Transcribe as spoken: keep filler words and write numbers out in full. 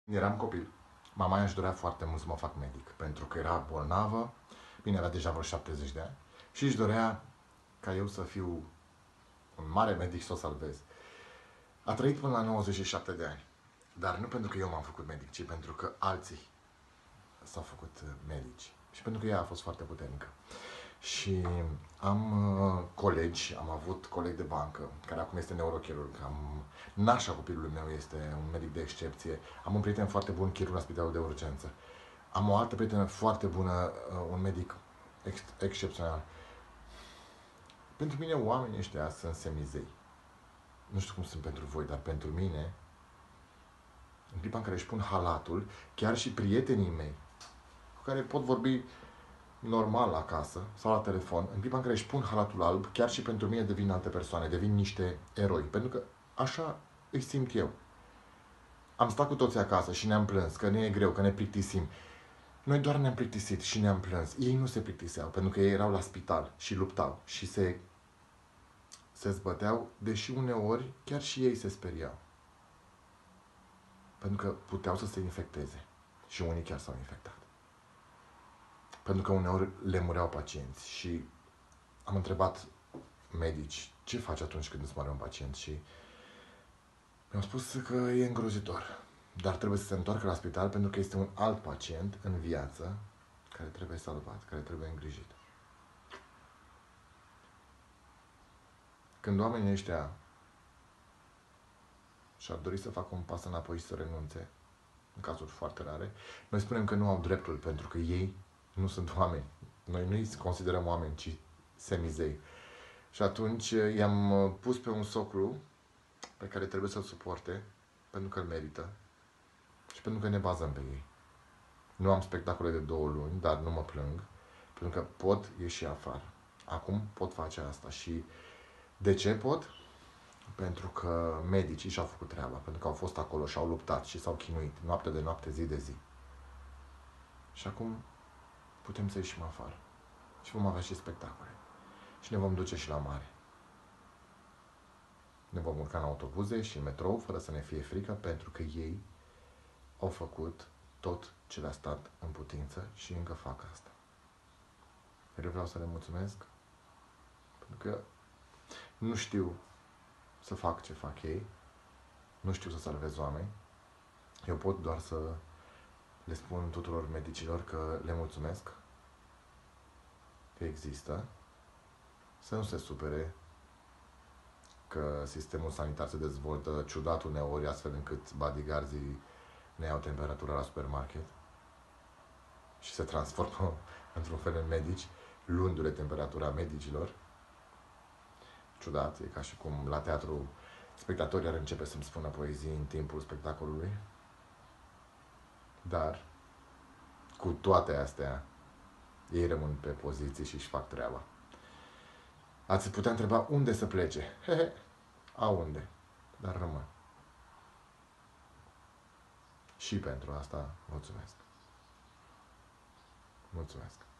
Când eram copil, mama își dorea foarte mult să mă fac medic, pentru că era bolnavă, bine, avea deja vreo șaptezeci de ani, și își dorea ca eu să fiu un mare medic și să o salvez. A trăit până la nouăzeci și șapte de ani, dar nu pentru că eu m-am făcut medic, ci pentru că alții s-au făcut medici și pentru că ea a fost foarte puternică. Și am uh, colegi, am avut coleg de bancă, care acum este neurochirurg, am, nașa copilului meu este un medic de excepție, am un prieten foarte bun, chirurg la spitalul de urgență. Am o altă prietenă foarte bună, uh, un medic ex- excepțional. Pentru mine oamenii ăștia sunt semizei. Nu știu cum sunt pentru voi, dar pentru mine, în clipa în care își pun halatul, chiar și prietenii mei, cu care pot vorbi normal acasă sau la telefon, în clipa în care își pun halatul alb, chiar și pentru mine devin alte persoane, devin niște eroi. Pentru că așa îi simt eu. Am stat cu toții acasă și ne-am plâns, că ne e greu, că ne plictisim. Noi doar ne-am plictisit și ne-am plâns. Ei nu se plictiseau, pentru că ei erau la spital și luptau și se, se zbăteau, deși uneori chiar și ei se speriau. Pentru că puteau să se infecteze. Și unii chiar s-au infectat. Pentru că uneori le mureau pacienți și am întrebat medici ce faci atunci când îți moare un pacient și mi-au spus că e îngrozitor, dar trebuie să se întoarcă la spital pentru că este un alt pacient în viață care trebuie salvat, care trebuie îngrijit. Când oamenii ăștia și-ar dori să facă un pas înapoi și să renunțe, în cazuri foarte rare, noi spunem că nu au dreptul pentru că ei nu sunt oameni. Noi nu îi considerăm oameni, ci semizei. Și atunci i-am pus pe un soclu pe care trebuie să-l suporte, pentru că îl merită și pentru că ne bazăm pe ei. Nu am spectacole de două luni, dar nu mă plâng, pentru că pot ieși afară. Acum pot face asta și de ce pot? Pentru că medicii și-au făcut treaba, pentru că au fost acolo și au luptat și s-au chinuit, noapte de noapte, zi de zi. Și acum putem să ieșim afară și vom avea și spectacole. Și ne vom duce și la mare. Ne vom urca în autobuze și în metrou fără să ne fie frică, pentru că ei au făcut tot ce le-a stat în putință și încă fac asta. Eu vreau să le mulțumesc, pentru că nu știu să fac ce fac ei, nu știu să salvez oameni. Eu pot doar să le spun tuturor medicilor că le mulțumesc, că există, să nu se supere că sistemul sanitar se dezvoltă ciudat uneori, astfel încât bodyguards-ii ne iau temperatura la supermarket și se transformă într-un fel în medici, luându-le temperatura medicilor. Ciudat, e ca și cum la teatru spectatorii ar începe să-mi spună poezii în timpul spectacolului. Dar, cu toate astea, ei rămân pe poziții și își fac treaba. Ați putea întreba unde să plece. Hehe, a unde? Dar rămân. Și pentru asta mulțumesc. Mulțumesc.